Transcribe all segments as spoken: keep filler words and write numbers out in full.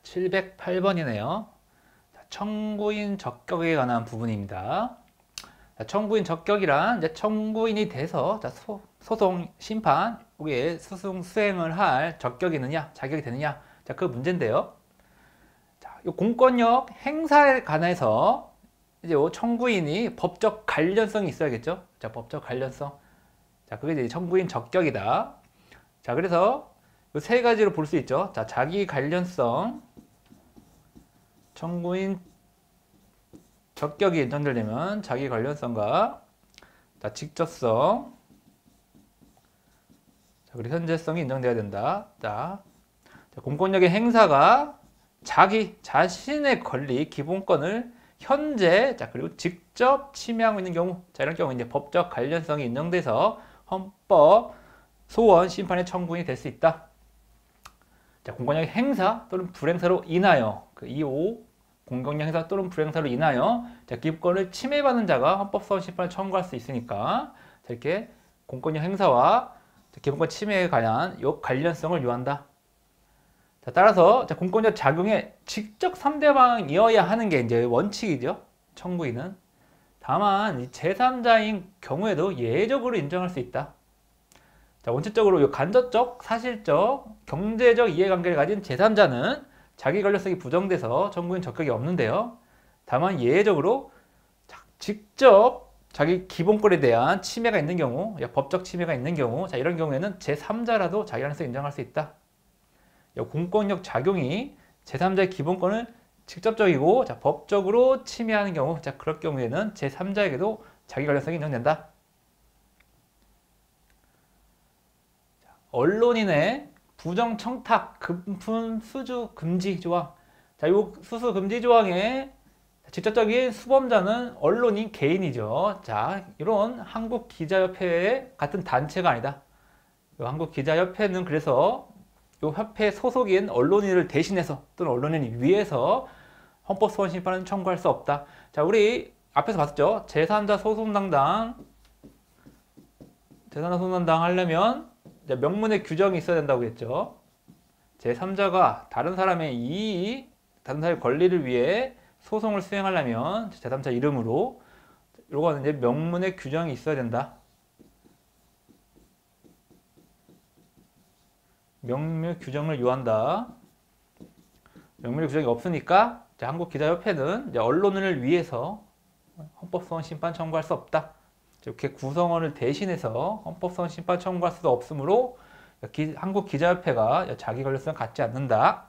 칠백팔 번이네요. 청구인 적격에 관한 부분입니다. 자, 청구인 적격이란 이제 청구인이 돼서 자, 소, 소송, 심판, 우리의 소송 수행을 할 적격이 있느냐, 자격이 되느냐, 자, 그 문제인데요. 자, 이 공권력 행사에 관해서 이제 요 청구인이 법적 관련성이 있어야겠죠. 자, 법적 관련성. 자, 그게 이제 청구인 적격이다. 자, 그래서 이 세 가지로 볼 수 있죠. 자, 자기 관련성, 청구인 적격이 인정되려면 자기 관련성과 자, 직접성, 자, 그리고 현재성이 인정돼야 된다. 자, 자, 공권력의 행사가 자기 자신의 권리, 기본권을 현재, 자, 그리고 직접 침해하고 있는 경우, 자, 이런 경우 이제 법적 관련성이 인정돼서 헌법, 소원, 심판의 청구인이 될 수 있다. 자, 공권력의 행사 또는 불행사로 인하여 그 이 호 공권력 행사 또는 불행사로 인하여 자, 기본권을 침해받는 자가 헌법, 소원, 심판을 청구할 수 있으니까 자, 이렇게 공권력 행사와 자, 기본권 침해에 관한 요 관련성을 요한다. 자, 따라서 자, 공권력 작용에 직접 상대방이어야 하는 게 이제 원칙이죠. 청구인은. 다만 제삼자인 경우에도 예외적으로 인정할 수 있다. 자, 원칙적으로 이 간접적, 사실적, 경제적 이해관계를 가진 제삼자는 자기 관련성이 부정돼서 청구인 적격이 없는데요. 다만 예외적으로 직접 자기 기본권에 대한 침해가 있는 경우, 법적 침해가 있는 경우, 자, 이런 경우에는 제삼자라도 자기 관련성 인정할 수 있다. 공권력 작용이 제삼자의 기본권을 직접적이고 자, 법적으로 침해하는 경우, 자, 그럴 경우에는 제삼자에게도 자기 관련성이 인정된다. 언론인의 부정 청탁, 금품 수주 금지 조항. 자, 이 수수 금지 조항의 직접적인 수범자는 언론인 개인이죠. 자, 이런 한국기자협회 같은 단체가 아니다. 한국기자협회는 그래서 이 협회 소속인 언론인을 대신해서 또는 언론인을 위해서 헌법소원 심판은 청구할 수 없다. 자, 우리 앞에서 봤죠. 제삼자 소송당당, 제삼자 소송당당 하려면 명문의 규정이 있어야 된다고 했죠. 제삼자가 다른 사람의 이의, 다른 사람의 권리를 위해 소송을 수행하려면 제삼자 이름으로 이거는 이제 명문의 규정이 있어야 된다. 명문 규정을 요한다. 명문 규정이 없으니까 한국기자협회는 언론을 위해서 헌법소원 심판 청구할 수 없다. 이렇게 구성원을 대신해서 헌법소원 심판 청구할 수도 없으므로 한국기자협회가 자기 관련성을 갖지 않는다.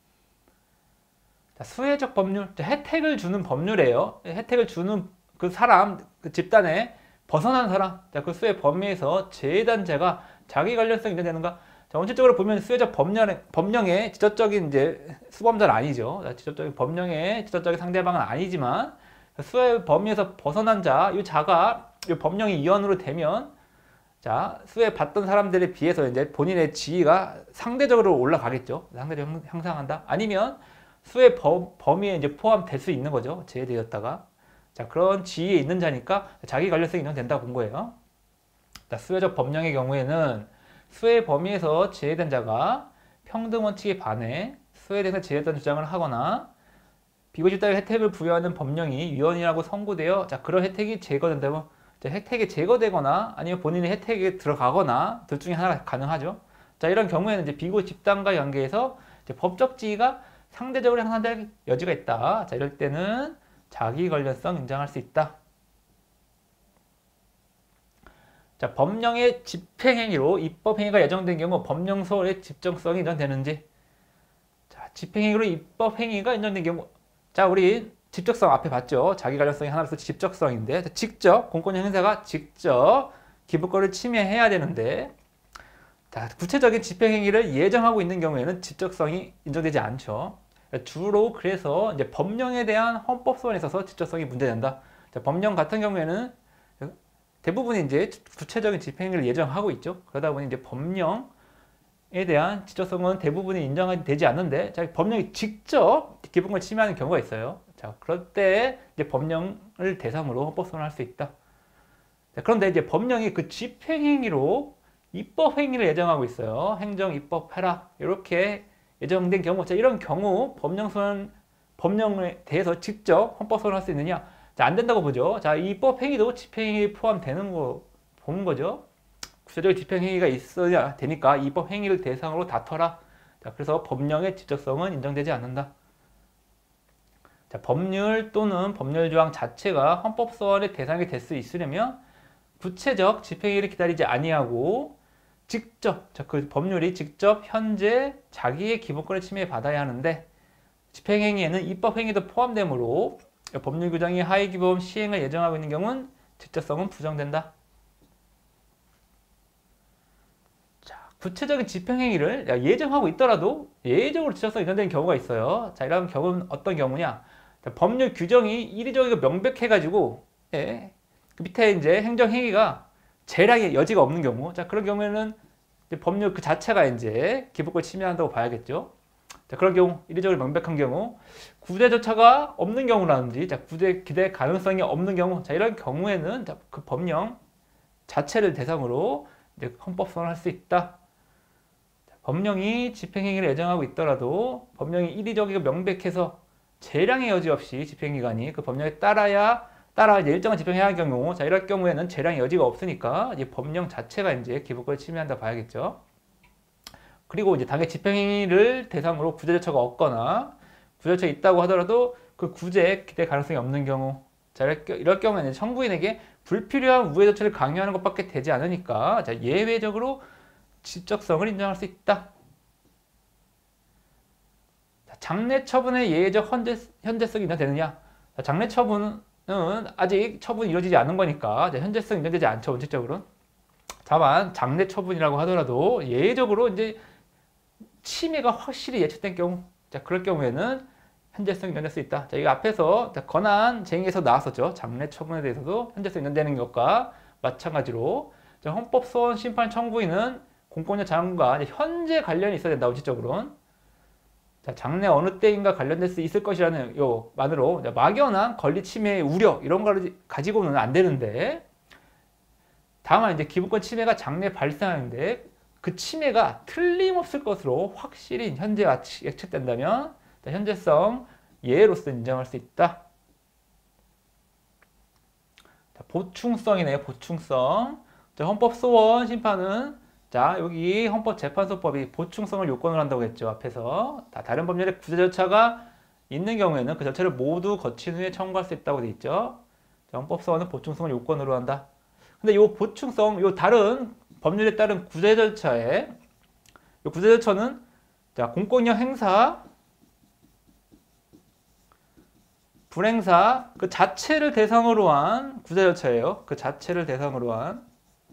자, 수혜적 법률, 혜택을 주는 법률이에요. 혜택을 주는 그 사람, 그 집단에 벗어난 사람, 자, 그 수혜 범위에서 제외단체가 자기 관련성이 인정되는가? 자, 원칙적으로 보면 수혜적 법령, 법령의 직접적인 이제 수범자는 아니죠. 자, 직접적인 법령의 직접적인 상대방은 아니지만 수혜 범위에서 벗어난 자, 이 자가 이 법령이 위헌으로 되면 자, 수혜 받던 사람들에 비해서 이제 본인의 지위가 상대적으로 올라가겠죠. 상대적으로 향상한다. 아니면 수혜 범, 범위에 이제 포함될 수 있는 거죠. 제외되었다가. 자, 그런 지위에 있는 자니까 자기 관련성이 인정된다고 본 거예요. 자, 수혜적 법령의 경우에는 수혜 범위에서 제외된 자가 평등 원칙에 반해 수혜에서 제외된 주장을 하거나 비고집단의 혜택을 부여하는 법령이 위헌이라고 선고되어 자, 그런 혜택이 제거된다면 자, 혜택이 제거되거나 아니면 본인의 혜택에 들어가거나 둘 중에 하나가 가능하죠. 자, 이런 경우에는 이제 비고 집단과의 관계에서 이제 법적 지위가 상대적으로 향상될 여지가 있다. 자, 이럴 때는 자기 관련성 인정할 수 있다. 자, 법령의 집행행위로 입법행위가 예정된 경우 법령 소홀의 집정성이 인정되는지. 자, 집행행위로 입법행위가 인정된 경우. 자, 우리 직접성 앞에 봤죠. 자기 관련성이 하나로서 직접성인데 직접 공권력 행사가 직접 기본권을 침해해야 되는데 자, 구체적인 집행행위를 예정하고 있는 경우에는 직접성이 인정되지 않죠. 주로 그래서 이제 법령에 대한 헌법소원에 있어서 직접성이 문제된다. 자, 법령 같은 경우에는 대부분이 이제 구체적인 집행행위를 예정하고 있죠. 그러다 보니 이제 법령에 대한 직접성은 대부분이 인정되지 않는데 자, 법령이 직접 기본권을 침해하는 경우가 있어요. 자, 그럴 때 이제 법령을 대상으로 헌법소원을 할 수 있다. 자, 그런데 이제 법령이 그 집행행위로 입법행위를 예정하고 있어요. 행정, 입법, 해라. 이렇게 예정된 경우, 자, 이런 경우 법령소원, 법령에 대해서 직접 헌법소원할 수 있느냐? 자, 안 된다고 보죠. 자, 입법 행위도 집행행위에 포함되는 거 보는 거죠. 구체적인 집행행위가 있어야 되니까 입법 행위를 대상으로 다퉈라. 자, 그래서 법령의 직접성은 인정되지 않는다. 자, 법률 또는 법률 조항 자체가 헌법소원의 대상이 될 수 있으려면 구체적 집행행위를 기다리지 아니하고 직접, 자, 그 법률이 직접 현재 자기의 기본권을 침해받아야 하는데 집행행위에는 입법행위도 포함되므로 법률 규정이 하위기본 시행을 예정하고 있는 경우는 직접성은 부정된다. 자, 구체적인 집행행위를 예정하고 있더라도 예외적으로 직접성이 인정되는 경우가 있어요. 자, 이런 경우는 어떤 경우냐? 자, 법률 규정이 이리저리 명백해가지고 예, 그 밑에 이제 행정행위가 재량의 여지가 없는 경우, 자, 그런 경우에는 이제 법률 그 자체가 이제 기본권을 침해한다고 봐야겠죠. 자, 그런 경우, 이리저리 명백한 경우, 구제조차가 없는 경우라든지, 자, 구제 기대 가능성이 없는 경우, 자, 이런 경우에는 자, 그 법령 자체를 대상으로 이제 헌법소원을 할 수 있다. 자, 법령이 집행행위를 예정하고 있더라도 법령이 이리저리가 명백해서 재량의 여지 없이 집행기관이 그 법령에 따라야 따라 이제 일정한 집행해야 할 경우, 자, 이럴 경우에는 재량의 여지가 없으니까 이제 법령 자체가 이제 기본권을 침해한다 봐야겠죠. 그리고 이제 당의 집행행위를 대상으로 구제 절차가 없거나 구제 절차가 있다고 하더라도 그 구제에 기대 가능성이 없는 경우, 자, 이럴, 이럴 경우에는 청구인에게 불필요한 우회 조치를 강요하는 것밖에 되지 않으니까 자, 예외적으로 지적성을 인정할 수 있다. 자, 장래 처분의 예외적 현재, 현재성이 인정되느냐? 자, 장래 처분은 아직 처분이 이루어지지 않은 거니까 현재성 인정되지 않죠, 원칙적으로는. 다만 장래 처분이라고 하더라도 예외적으로 이제 침해가 확실히 예측된 경우, 자, 그럴 경우에는 현재성 인정될 수 있다. 자, 이거 앞에서 권한 쟁의에서 나왔었죠. 장래 처분에 대해서도 현재성 인정되는 것과 마찬가지로 자, 헌법소원 심판 청구인은 공권력 장관과 현재 관련이 있어야 된다, 원칙적으로는. 자, 장래 어느 때인가 관련될 수 있을 것이라는 요 만으로 막연한 권리 침해의 우려 이런 걸 가지고는 안 되는데, 다만 이제 기본권 침해가 장래 발생하는데 그 침해가 틀림없을 것으로 확실히 현재 예측된다면 현재성 예외로서 인정할 수 있다. 자, 보충성이네요. 보충성. 자, 헌법소원 심판은 자, 여기 헌법재판소법이 보충성을 요건으로 한다고 했죠. 앞에서 다른 법률의 구제 절차가 있는 경우에는 그 절차를 모두 거친 후에 청구할 수 있다고 되어 있죠. 자, 헌법소원은 보충성을 요건으로 한다. 근데 이 보충성, 이 다른 법률에 따른 구제 절차에 이 구제 절차는 자, 공권력 행사, 불행사 그 자체를 대상으로 한 구제 절차예요. 그 자체를 대상으로 한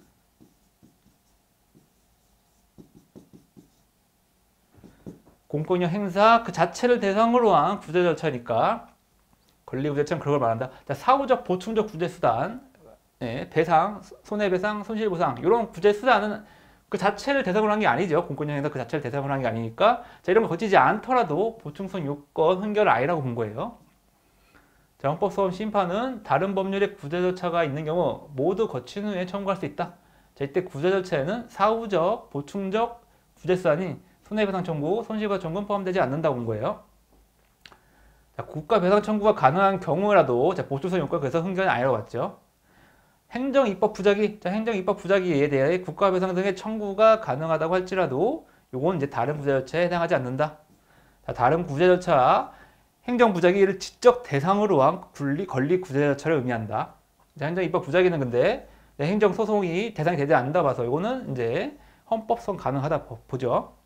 공권력 행사 그 자체를 대상으로 한 구제 절차니까 권리구제처럼 그런 걸 말한다. 자, 사후적 보충적 구제수단, 네, 배상, 손해배상, 손실보상 이런 구제수단은 그 자체를 대상으로 한 게 아니죠. 공권력 행사 그 자체를 대상으로 한 게 아니니까 자, 이런 거 거치지 않더라도 보충성 요건 흔결 아니라고 본 거예요. 자, 헌법소원 심판은 다른 법률의 구제 절차가 있는 경우 모두 거친 후에 청구할 수 있다. 자, 이때 구제 절차에는 사후적, 보충적 구제수단이 손해배상 청구, 손실보상 청구는 포함되지 않는다고 본 거예요. 자, 국가 배상 청구가 가능한 경우라도 자, 보충성 요건 그래서 흔결이 아니라고 봤죠. 행정 입법 부작위, 자, 행정 입법 부작위에 대해 국가 배상 등의 청구가 가능하다고 할지라도 요건 이제 다른 구제 절차에 해당하지 않는다. 자, 다른 구제 절차, 행정 부작위를 직접 대상으로 한 권리, 권리 구제 절차를 의미한다. 자, 행정 입법 부작위는 근데 행정 소송이 대상이 되지 않는다 봐서 이거는 이제 헌법성 가능하다 보죠.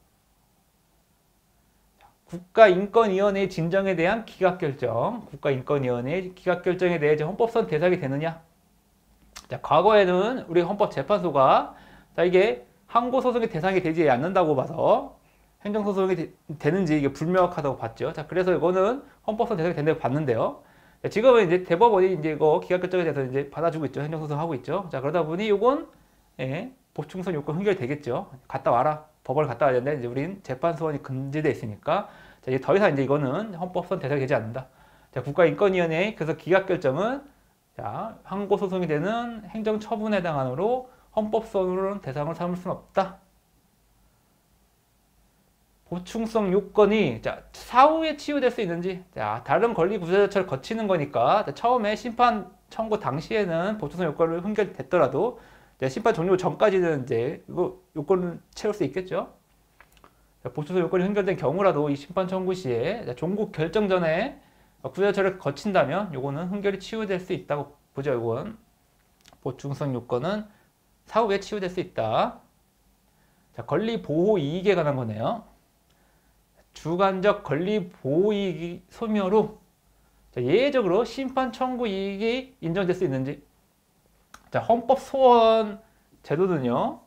국가인권위원회의 진정에 대한 기각결정, 국가인권위원회의 기각결정에 대해 헌법성 대상이 되느냐? 자, 과거에는 우리 헌법재판소가 자, 이게 항고소송의 대상이 되지 않는다고 봐서 행정소송이 되, 되는지 이게 불명확하다고 봤죠. 자, 그래서 이거는 헌법성 대상이 된다고 봤는데요. 자, 지금은 이제 대법원이 이제 이거 기각결정에 대해서 이제 받아주고 있죠. 행정소송 하고 있죠. 자, 그러다 보니 이건 예, 보충성 요건 흔결이 되겠죠. 갔다 와라. 법원을 갔다 와야 되는데 이제 우린 재판소원이 금지되어 있으니까 자, 이제 더 이상 이제 이거는 헌법성 대상이 되지 않는다. 자, 국가인권위원회 그래서 기각결정은 자, 항고소송이 되는 행정처분에 해당하므로 헌법성으로는 대상을 삼을 수는 없다. 보충성 요건이 자, 사후에 치유될 수 있는지, 자, 다른 권리 구제조차를 거치는 거니까 자, 처음에 심판 청구 당시에는 보충성 요건을 흥결됐더라도 자, 심판 종료 전까지는 이제 이거 요건을 채울 수 있겠죠. 자, 보충성 요건이 흥결된 경우라도 이 심판 청구 시에 자, 종국 결정 전에 구제조차를 거친다면 요거는 흥결이 치유될 수 있다고 보죠. 요건 보충성 요건은 사후에 치유될 수 있다. 자, 권리 보호 이익에 관한 거네요. 주관적 권리 보호 이익이 소멸 후 자, 예외적으로 심판 청구 이익이 인정될 수 있는지. 자, 헌법 소원 제도는요.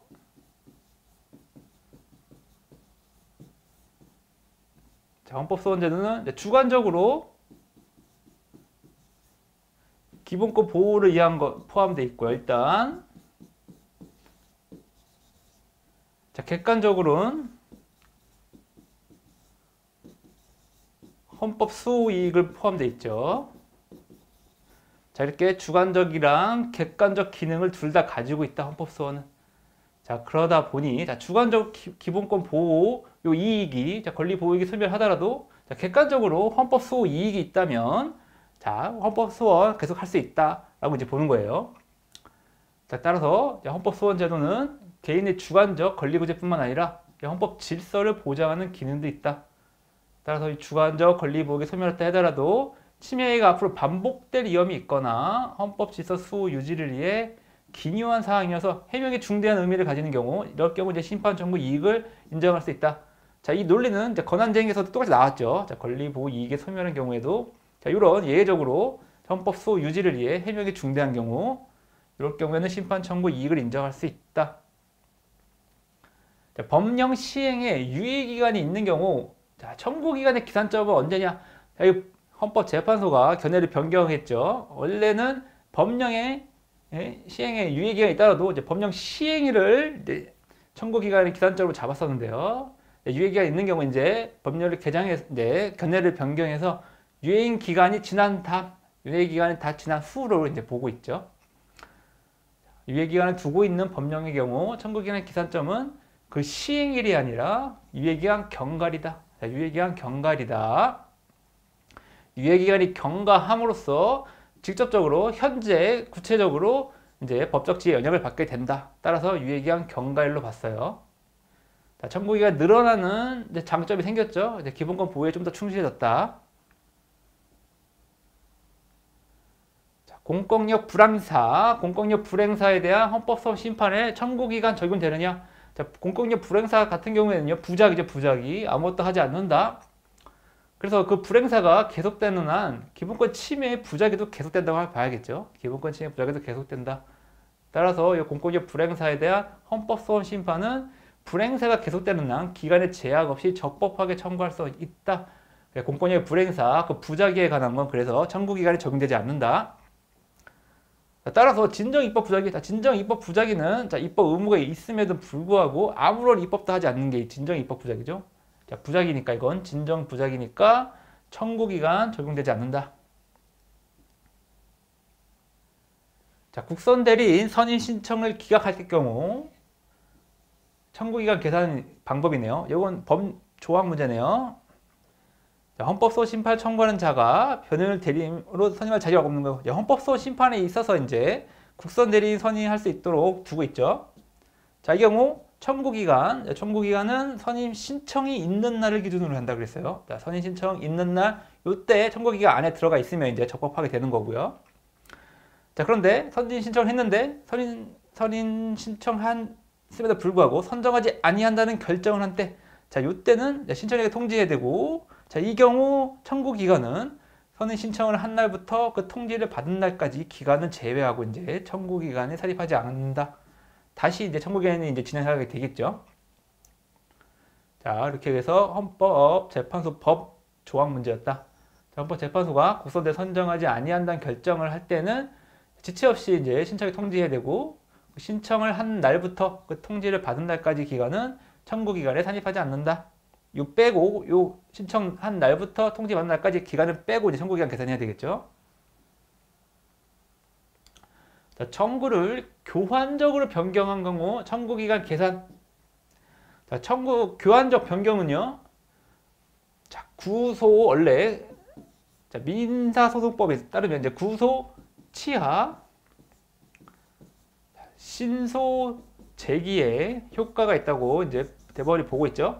자, 헌법 소원 제도는 주관적으로 기본권 보호를 위한 것 포함되어 있고요. 일단 자, 객관적으로는 헌법 수호 이익을 포함되어 있죠. 자, 이렇게 주관적이랑 객관적 기능을 둘 다 가지고 있다. 헌법 수호는. 자, 그러다 보니 자, 주관적 기, 기본권 보호 요 이익이 자, 권리 보호 이익이 소멸하더라도 자, 객관적으로 헌법 수호 이익이 있다면 자, 헌법 소원 계속 할 수 있다라고 이제 보는 거예요. 자, 따라서 헌법 소원 제도는 개인의 주관적 권리 구제뿐만 아니라 헌법 질서를 보장하는 기능도 있다. 따라서 이 주관적 권리 보호가 소멸했다 하더라도 침해가 앞으로 반복될 위험이 있거나 헌법 질서 수호 유지를 위해 기묘한 사항이어서 해명에 중대한 의미를 가지는 경우, 이럴 경우 이제 심판 청구 이익을 인정할 수 있다. 자, 이 논리는 이제 권한쟁의에서도 똑같이 나왔죠. 자, 권리 보호 이익에 소멸한 경우에도 자, 이런 예외적으로 헌법 수호 유지를 위해 해명이 중대한 경우, 이럴 경우에는 심판 청구 이익을 인정할 수 있다. 자, 법령 시행에 유예기간이 있는 경우, 자, 청구기간의 기산점은 언제냐? 자, 이 헌법재판소가 견해를 변경했죠. 원래는 법령의 시행에 유예기간이 있더라도 이제 법령 시행일을 이제 청구기간의 기산점으로 잡았었는데요. 유예기간이 있는 경우 이제 법령을 개정해서 이제 견해를 변경해서 유예인 기간이 지난 다음, 유예 기간이 다 지난 후로 이제 보고 있죠. 유예 기간을 두고 있는 법령의 경우 청구기간의 기산점은 그 시행일이 아니라 유예 기간 경과이다. 유예 기간 경과이다. 유예 기간이 경과함으로써 직접적으로 현재 구체적으로 이제 법적 지위에 영향을 받게 된다. 따라서 유예 기간 경과일로 봤어요. 자, 청구기간 늘어나는 이제 장점이 생겼죠. 이제 기본권 보호에 좀 더 충실해졌다. 공권력 불행사, 공권력 불행사에 대한 헌법소원 심판에 청구기간 적용되느냐? 자, 공권력 불행사 같은 경우에는요, 부작이죠, 부작이. 아무것도 하지 않는다. 그래서 그 불행사가 계속되는 한 기본권 침해의 부작위도 계속된다고 봐야겠죠. 기본권 침해 부작위도 계속된다. 따라서 이 공권력 불행사에 대한 헌법소원 심판은 불행사가 계속되는 한 기간의 제약 없이 적법하게 청구할 수 있다. 공권력 불행사, 그 부작위에 관한 건 그래서 청구기간이 적용되지 않는다. 따라서 진정 입법 부작위, 진정 입법 부작위는 자, 입법 의무가 있음에도 불구하고 아무런 입법도 하지 않는 게 진정 입법 부작위죠. 자, 부작위니까 이건 진정 부작위니까 청구기간 적용되지 않는다. 자, 국선 대리인 선임 신청을 기각할 경우 청구기간 계산 방법이네요. 이건 법 조항 문제네요. 자, 헌법소원 심판 청구하는 자가 변호인을 대리인으로 선임할 자격이 없는 거예요. 헌법소원 심판에 있어서 이제 국선 대리인 선임할 수 있도록 두고 있죠. 자, 이 경우 청구기간, 청구기간은 선임 신청이 있는 날을 기준으로 한다 그랬어요. 자, 선임 신청 있는 날, 요때 청구기간 안에 들어가 있으면 이제 적법하게 되는 거고요. 자, 그런데 선임 신청을 했는데 선임 선임 신청했음에도 불구하고 선정하지 아니한다는 결정을 한 때, 자, 요때는 신청에게 통지해야 되고. 자, 이 경우 청구기간은 선임 신청을 한 날부터 그 통지를 받은 날까지 기간은 제외하고 이제 청구기간에 사립하지 않는다. 다시 이제 청구기간이 이제 진행하게 되겠죠. 자, 이렇게 해서 헌법재판소 법 조항 문제였다. 자, 헌법재판소가 국선대 선정하지 아니한다는 결정을 할 때는 지체 없이 이제 신청에 통지해야 되고 신청을 한 날부터 그 통지를 받은 날까지 기간은 청구기간에 산입하지 않는다. 요 빼고 요 신청한 날부터 통지받는 날까지 기간을 빼고 이제 청구기간 계산해야 되겠죠. 자, 청구를 교환적으로 변경한 경우 청구기간 계산. 자, 청구 교환적 변경은요. 자, 구소 원래 자, 민사소송법에 따르면 이제 구소 취하 신소 제기에 효과가 있다고 이제 대법원이 보고 있죠.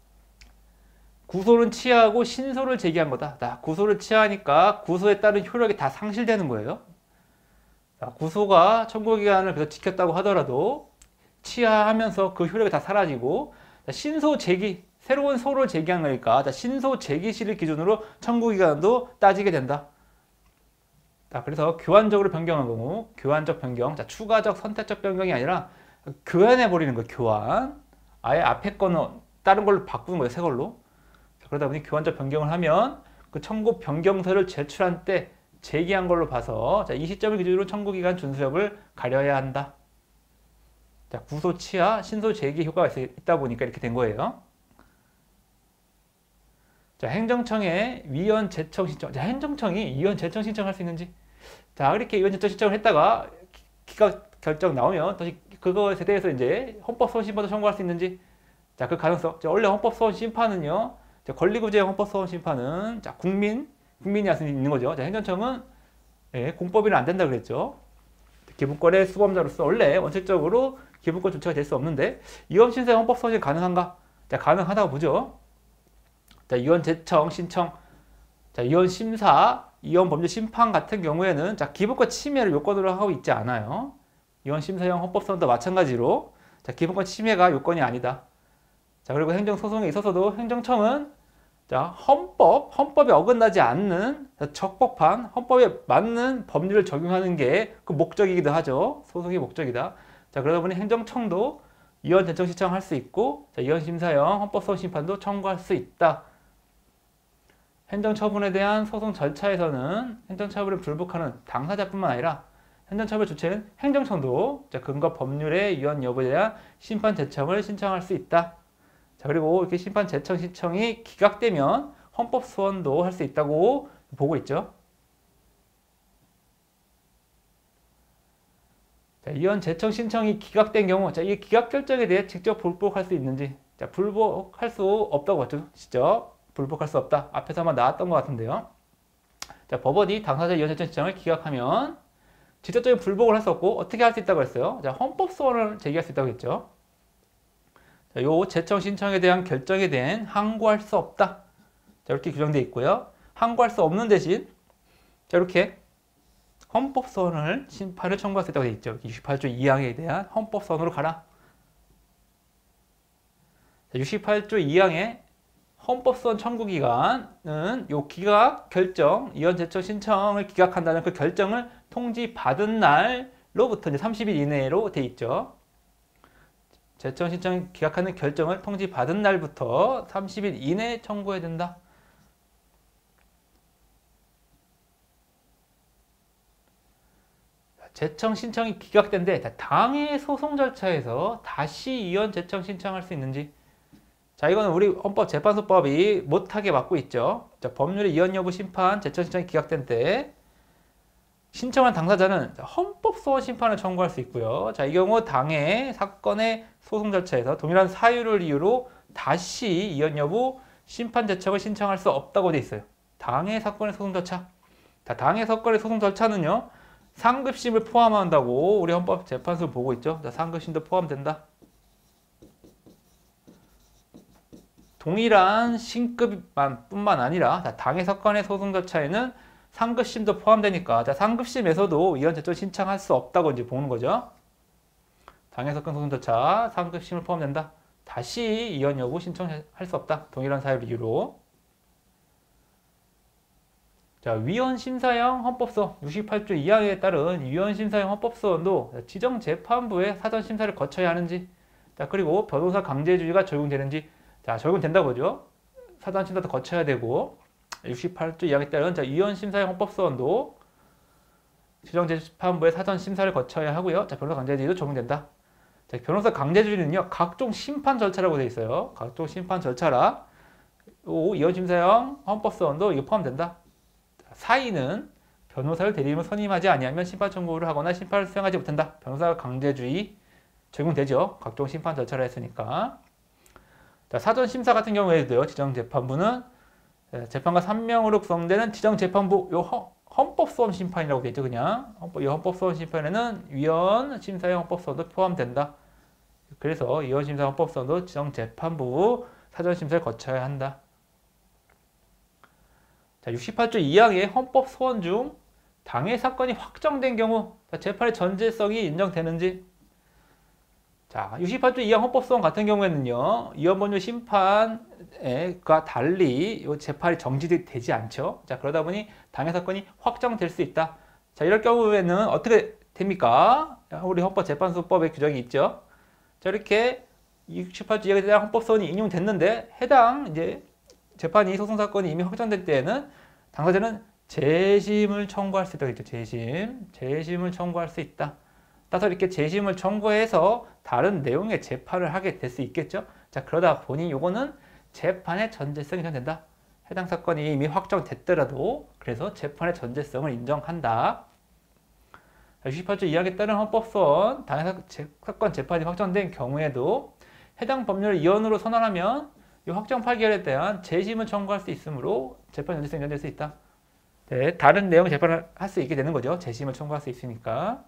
구소는 취하하고 신소를 제기한 거다. 자, 구소를 취하하니까 구소에 따른 효력이 다 상실되는 거예요. 자, 구소가 청구기간을 그래서 지켰다고 하더라도 취하하면서 그 효력이 다 사라지고, 자, 신소 제기, 새로운 소를 제기한 거니까 자, 신소 제기 시를 기준으로 청구기간도 따지게 된다. 자, 그래서 교환적으로 변경한 경우, 교환적 변경, 자, 추가적 선택적 변경이 아니라 교환해 버리는 거예요. 교환. 아예 앞에 거는 다른 걸로 바꾸는 거예요. 새 걸로. 자, 그러다 보니 교환적 변경을 하면 그 청구 변경서를 제출한 때 제기한 걸로 봐서 자, 이 시점을 기준으로 청구기간 준수력을 가려야 한다. 자, 구소 취하, 신소 제기 효과가 있다 보니까 이렇게 된 거예요. 자, 행정청에 위헌 제청 신청. 자, 행정청이 위헌 제청 신청할 수 있는지. 자, 이렇게 위헌 제청 신청을 했다가 기각 결정 나오면 다시 그거에 대해서 이제 헌법소원 심판도 청구할 수 있는지. 자, 그 가능성. 자, 원래 헌법소원 심판은요. 자, 권리구제형 헌법소원 심판은 자, 국민, 국민이 할 수 있는 거죠. 자, 행정청은 예, 공법이는 안 된다 그랬죠. 기본권의 수범자로서 원래 원칙적으로 기본권 조치가 될 수 없는데 위헌 신세 헌법소원이 가능한가? 자, 가능하다고 보죠. 자, 위헌 제청 신청, 자, 위헌 심사, 위헌 범죄 심판 같은 경우에는 자, 기본권 침해를 요건으로 하고 있지 않아요. 위헌 심사형 헌법소원도 마찬가지로 자, 기본권 침해가 요건이 아니다. 자, 그리고 행정소송에 있어서도 행정청은 자, 헌법, 헌법에 어긋나지 않는 적법한 헌법에 맞는 법률을 적용하는 게 그 목적이기도 하죠. 소송의 목적이다. 자, 그러다 보니 행정청도 위헌 제청 신청할 수 있고, 자, 위헌 심사형 헌법소원 심판도 청구할 수 있다. 행정처분에 대한 소송 절차에서는 행정처분을 불복하는 당사자뿐만 아니라 행정처분 주체는 행정청도 자, 근거 법률의 위헌 여부에 대한 심판 제청을 신청할 수 있다. 자, 그리고 이렇게 심판 제청 신청이 기각되면 헌법 소원도 할 수 있다고 보고 있죠. 자, 위헌 제청 신청이 기각된 경우, 자, 이 기각 결정에 대해 직접 불복할 수 있는지. 자, 불복할 수 없다고 봤죠. 직접 불복할 수 없다. 앞에서만 나왔던 것 같은데요. 자, 법원이 당사자 위헌 제청 신청을 기각하면 직접적인 불복을 할 수 없고 어떻게 할 수 있다고 했어요? 자, 헌법 소원을 제기할 수 있다고 했죠. 자, 요 제청 신청에 대한 결정에 대한 항고할 수 없다. 자, 이렇게 규정되어 있고요. 항고할 수 없는 대신 자, 이렇게 헌법소원을 심판을 청구할 수 있다고 되어 있죠. 육십팔 조 이 항에 대한 헌법소원으로 가라. 자, 육십팔 조 이 항의 헌법소원 청구기간은 요 기각 결정, 위헌 제청 신청을 기각한다는 그 결정을 통지받은 날로부터 이제 삼십 일 이내로 되어 있죠. 제청 신청 기각하는 결정을 통지받은 날부터 삼십 일 이내에 청구해야 된다. 제청 신청이 기각된데 당해 소송 절차에서 다시 위헌 제청 신청할 수 있는지. 자, 이거는 우리 헌법재판소법이 못하게 막고 있죠. 자, 법률의 위헌 여부 심판, 제청 신청이 기각된 때 신청한 당사자는 헌법소원 심판을 청구할 수 있고요. 자, 이 경우 당해 사건의 소송 절차에서 동일한 사유를 이유로 다시 위헌 여부 심판 제청을 신청할 수 없다고 돼 있어요. 당해 사건의 소송 절차. 자, 당해 사건의 소송 절차는요. 상급심을 포함한다고 우리 헌법재판소 보고 있죠. 자, 상급심도 포함된다. 동일한 신급만 뿐만 아니라 자, 당해 사건의 소송 절차에는 상급심도 포함되니까 자, 상급심에서도 위헌 제청 신청할 수 없다고 이제 보는 거죠. 당해 사건 소송 절차 상급심을 포함된다. 다시 위헌 여부 신청할 수 없다. 동일한 사유를 이유로. 자, 위헌 심사형 헌법소원 육십팔 조 이 항에 따른 위헌 심사형 헌법소원도 지정 재판부의 사전 심사를 거쳐야 하는지. 자, 그리고 변호사 강제주의가 적용되는지. 자, 적용된다고 보죠. 사전 심사도 거쳐야 되고. 육십팔 조 이 항에 따른 자, 위헌 심사형 헌법소원도 지정 재판부의 사전 심사를 거쳐야 하고요. 자, 변호사 강제주의도 적용된다. 자, 변호사 강제주의는요, 각종 심판 절차라고 되어 있어요. 각종 심판 절차라. 오, 위헌 심사형 헌법소원도 이거 포함된다. 사인은 변호사를 대리인으로 선임하지 아니하면 심판 청구를 하거나 심판을 수행하지 못한다. 변호사 강제주의 적용되죠. 각종 심판 절차를 했으니까. 자, 사전 심사 같은 경우에도요. 지정 재판부는 재판관 삼 명으로 구성되는 지정재판부, 요 헌, 헌법소원심판이라고 되어 있죠. 그냥 헌법, 이 헌법소원심판에는 위원, 심사위 헌법소원도 포함된다. 그래서 위원, 심사, 헌법소원도 지정재판부 사전심사를 거쳐야 한다. 자, 육십팔 조 이 항의 헌법소원 중 당해 사건이 확정된 경우 재판의 전제성이 인정되는지. 자, 육십팔 조 이 항 헌법소원 같은 경우에는요, 이원법률 심판과 달리 이 재판이 정지되지 않죠. 자, 그러다 보니 당해 사건이 확정될 수 있다. 자, 이럴 경우에는 어떻게 됩니까? 우리 헌법재판소법에 규정이 있죠. 자, 이렇게 육십팔 조 이 항에 대한 헌법소원이 인용됐는데 해당 이제 재판이 소송 사건이 이미 확정될 때에는 당사자는 재심을 청구할 수 있다고 했죠. 재심, 재심을 청구할 수 있다. 따라서 이렇게 재심을 청구해서 다른 내용의 재판을 하게 될 수 있겠죠. 자, 그러다 보니 요거는 재판의 전제성이 인정된다. 해당 사건이 이미 확정됐더라도 그래서 재판의 전제성을 인정한다. 육십팔 조 이 항에 따른 헌법소원, 당해 사건 재판이 확정된 경우에도 해당 법률을 이원으로 선언하면 이 확정 판결에 대한 재심을 청구할 수 있으므로 재판 전제성이 인정될 수 있다. 네, 다른 내용 재판을 할 수 있게 되는 거죠. 재심을 청구할 수 있으니까.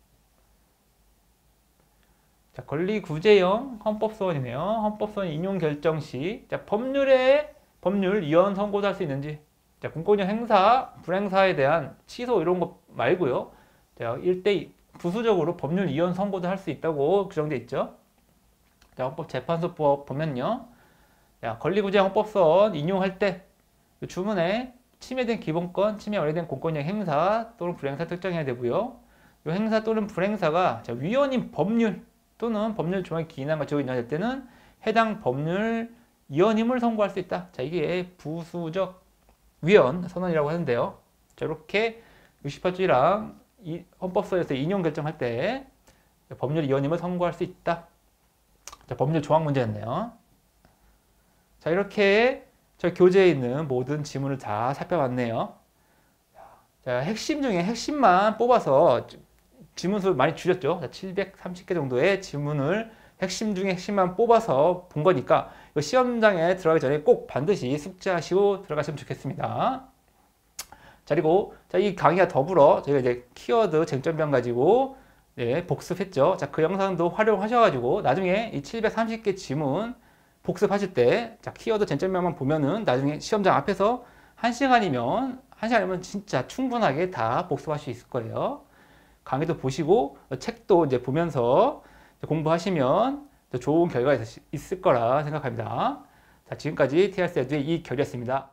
자, 권리구제형 헌법소원이네요. 헌법소원 인용 결정 시, 자, 법률에 법률 이원 선고도 할 수 있는지. 자, 공권력 행사, 불행사에 대한 취소 이런 거 말고요. 자, 일 대 부수적으로 법률 이원 선고도 할 수 있다고 규정되어 있죠. 자, 헌법재판소법 보면요. 자, 권리구제형 헌법소원 인용할 때 주문에 침해된 기본권, 침해 완료된 공권력 행사 또는 불행사 특정해야 되고요. 이 행사 또는 불행사가 자, 위헌인 법률 또는 법률 조항의 기인한 적이 인정될 때는 해당 법률 위헌임을 선고할 수 있다. 자, 이게 부수적 위헌 선언이라고 하는데요. 자, 이렇게 육십팔 조 일 항 이 헌법소에서 인용 결정할 때 법률 위헌임을 선고할 수 있다. 자, 법률 조항 문제였네요. 자, 이렇게 저 교재에 있는 모든 지문을 다 살펴봤네요. 자, 핵심 중에 핵심만 뽑아서 지문수 많이 줄였죠. 칠백삼십 개 정도의 지문을 핵심 중에 핵심만 뽑아서 본 거니까 시험장에 들어가기 전에 꼭 반드시 숙지하시고 들어가시면 좋겠습니다. 자, 그리고 자, 이 강의와 더불어 저희가 이제 키워드 쟁점변 가지고 네, 복습했죠. 자, 그 영상도 활용하셔가지고 나중에 이 칠백삼십 개 지문 복습하실 때, 자, 키워드 쟁점변만 보면은 나중에 시험장 앞에서 한 시간이면, 한 시간이면 진짜 충분하게 다 복습할 수 있을 거예요. 강의도 보시고, 책도 이제 보면서 공부하시면 더 좋은 결과가 있을 거라 생각합니다. 자, 지금까지 티알씨 에듀의 이결이었습니다.